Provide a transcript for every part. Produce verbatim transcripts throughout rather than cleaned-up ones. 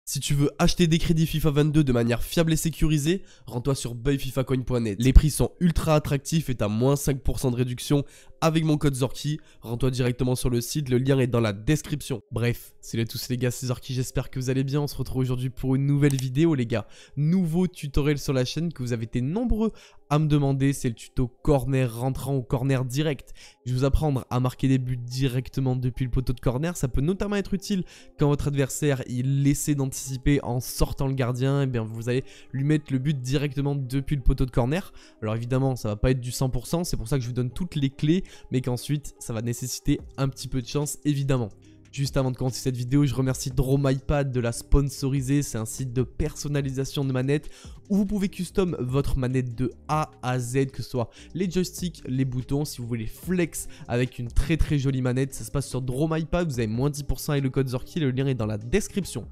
Si tu veux acheter des crédits FIFA vingt-deux de manière fiable et sécurisée, rends-toi sur buy fifa coin point net. Les prix sont ultra attractifs et t'as moins cinq pour cent de réduction avec mon code Zorky. Rends-toi directement sur le site, le lien est dans la description. Bref, salut à tous les gars, c'est Zorky, j'espère que vous allez bien. On se retrouve aujourd'hui pour une nouvelle vidéo les gars. Nouveau tutoriel sur la chaîne que vous avez été nombreux à me demander, c'est le tuto corner rentrant ou corner direct. Je vais vous apprendre à marquer des buts directement depuis le poteau de corner. Ça peut notamment être utile quand votre adversaire il essaie d'anticiper en sortant le gardien. Et bien vous allez lui mettre le but directement depuis le poteau de corner. Alors évidemment ça va pas être du cent pour cent, c'est pour ça que je vous donne toutes les clés, mais qu'ensuite ça va nécessiter un petit peu de chance évidemment. Juste avant de commencer cette vidéo, je remercie DromyPad de la sponsoriser. C'est un site de personnalisation de manettes où vous pouvez custom votre manette de A à Z, que ce soit les joysticks, les boutons. Si vous voulez flex avec une très très jolie manette, ça se passe sur DromyPad. Vous avez moins dix pour cent avec le code Zorky, le lien est dans la description.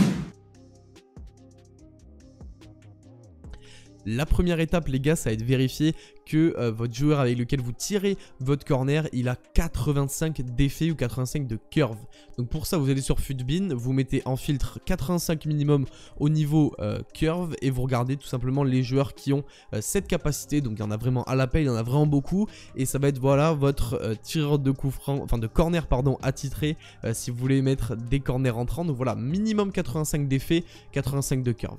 La première étape les gars, ça va être vérifier que euh, votre joueur avec lequel vous tirez votre corner, il a quatre-vingt-cinq d'effet ou quatre-vingt-cinq de curve. Donc pour ça vous allez sur Futbin, vous mettez en filtre quatre-vingt-cinq minimum au niveau euh, curve et vous regardez tout simplement les joueurs qui ont euh, cette capacité. Donc il y en a vraiment à l'appel, il y en a vraiment beaucoup et ça va être voilà votre euh, tireur de coup franc, enfin de corner pardon attitré euh, si vous voulez mettre des corners entrants. Donc voilà, minimum quatre-vingt-cinq d'effet, quatre-vingt-cinq de curve.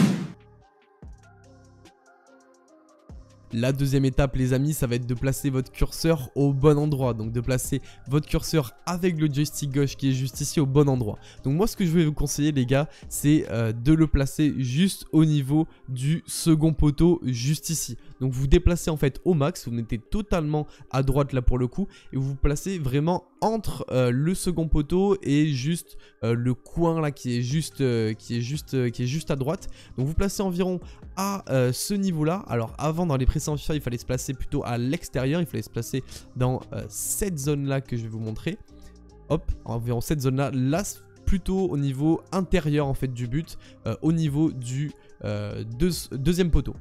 La deuxième étape les amis, ça va être de placer votre curseur au bon endroit. Donc de placer votre curseur avec le joystick gauche qui est juste ici au bon endroit. Donc moi ce que je vais vous conseiller les gars, c'est euh, de le placer juste au niveau du second poteau, juste ici. Donc vous déplacez en fait au max, vous mettez totalement à droite là pour le coup. Et vous vous placez vraiment entre euh, le second poteau et juste euh, le coin là qui est juste, euh, qui est juste, euh, qui est juste à droite. Donc vous placez environ à euh, ce niveau là. Alors avant dans les précédents FIFA il fallait se placer plutôt à l'extérieur, il fallait se placer dans euh, cette zone là que je vais vous montrer. Hop, environ cette zone là, là plutôt au niveau intérieur en fait du but, euh, au niveau du euh, deux, deuxième poteau.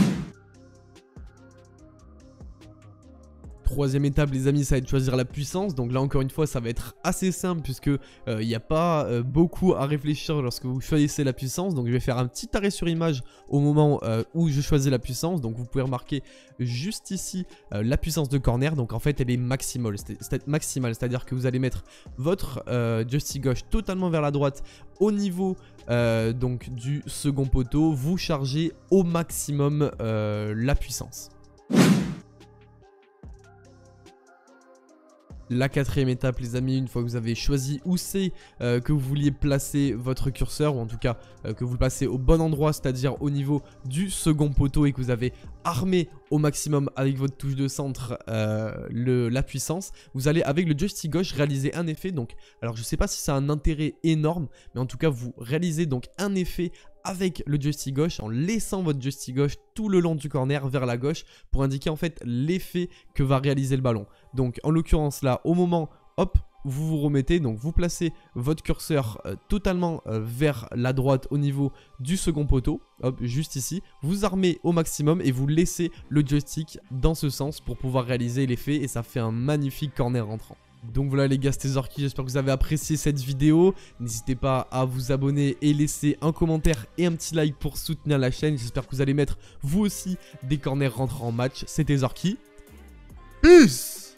Troisième étape les amis, ça va être de choisir la puissance. Donc là encore une fois ça va être assez simple puisque il euh, n'y a pas euh, beaucoup à réfléchir lorsque vous choisissez la puissance. Donc je vais faire un petit arrêt sur image au moment euh, où je choisis la puissance. Donc vous pouvez remarquer juste ici euh, la puissance de corner. Donc en fait elle est maximale, c'est maximale, c'est-à-dire que vous allez mettre votre euh, joystick gauche totalement vers la droite au niveau euh, donc du second poteau. Vous chargez au maximum euh, la puissance. La quatrième étape les amis, une fois que vous avez choisi où c'est euh, que vous vouliez placer votre curseur, ou en tout cas euh, que vous le placez au bon endroit, c'est-à-dire au niveau du second poteau et que vous avez armé au maximum avec votre touche de centre euh, le, la puissance, vous allez avec le joystick gauche réaliser un effet. Donc, alors je sais pas si ça a un intérêt énorme, mais en tout cas vous réalisez donc un effet avec le joystick gauche en laissant votre joystick gauche tout le long du corner vers la gauche pour indiquer en fait l'effet que va réaliser le ballon. Donc en l'occurrence là au moment hop vous vous remettez, donc vous placez votre curseur euh, totalement euh, vers la droite au niveau du second poteau, hop juste ici, vous armez au maximum et vous laissez le joystick dans ce sens pour pouvoir réaliser l'effet et ça fait un magnifique corner rentrant. Donc voilà les gars, c'était Zorky, j'espère que vous avez apprécié cette vidéo. N'hésitez pas à vous abonner et laisser un commentaire et un petit like pour soutenir la chaîne. J'espère que vous allez mettre vous aussi des corners rentrants en match. C'était Zorky. Peace.